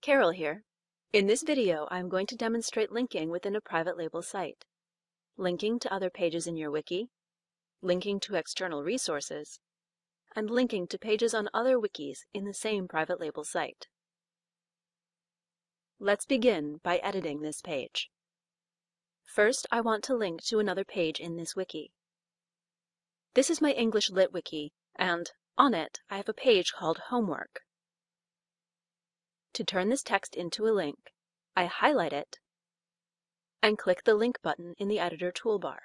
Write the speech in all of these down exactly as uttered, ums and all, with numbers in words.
Carol here. In this video, I'm going to demonstrate linking within a private label site, linking to other pages in your wiki, linking to external resources, and linking to pages on other wikis in the same private label site. Let's begin by editing this page. First, I want to link to another page in this wiki. This is my English Lit wiki, and on it, I have a page called Homework. To turn this text into a link, I highlight it and click the link button in the editor toolbar.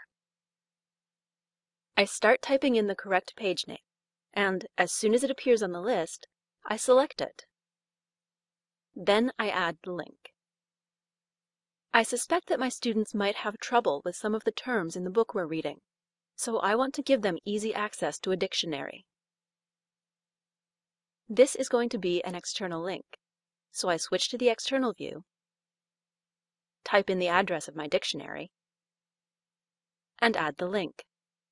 I start typing in the correct page name, and as soon as it appears on the list, I select it. Then I add the link. I suspect that my students might have trouble with some of the terms in the book we're reading, so I want to give them easy access to a dictionary. This is going to be an external link, so I switch to the external view, type in the address of my dictionary, and add the link.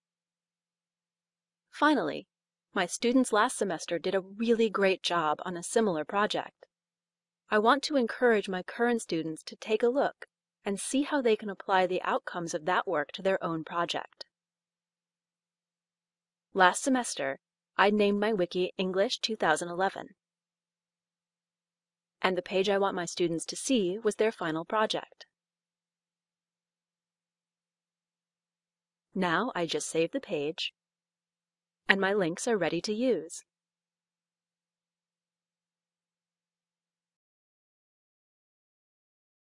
Finally, my students last semester did a really great job on a similar project. I want to encourage my current students to take a look and see how they can apply the outcomes of that work to their own project. Last semester, I named my wiki English two thousand eleven. And the page I want my students to see was their final project. Now I just save the page, and my links are ready to use.